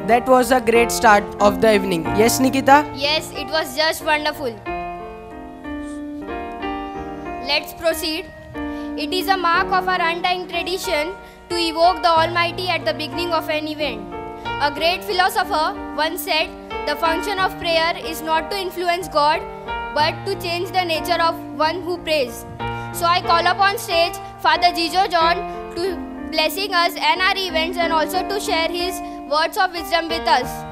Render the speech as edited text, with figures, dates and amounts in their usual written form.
That was a great start of the evening. Yes, Nikita? Yes, it was just wonderful. Let's proceed. It is a mark of our undying tradition to evoke the Almighty at the beginning of an event. A great philosopher once said, the function of prayer is not to influence God, but to change the nature of one who prays. So I call upon stage Father Jijo John to blessing us and our events and also to share his words of wisdom with us.